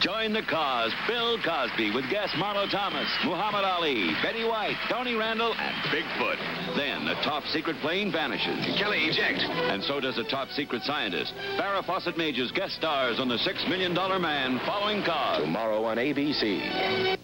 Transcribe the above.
Join the cause, Bill Cosby, with guests Marlo Thomas, Muhammad Ali, Betty White, Tony Randall, and Bigfoot. Then a top-secret plane vanishes. Kelly, eject. And so does a top-secret scientist. Farrah Fawcett Majors guest stars on The $6 Million Man following Cause. Tomorrow on ABC.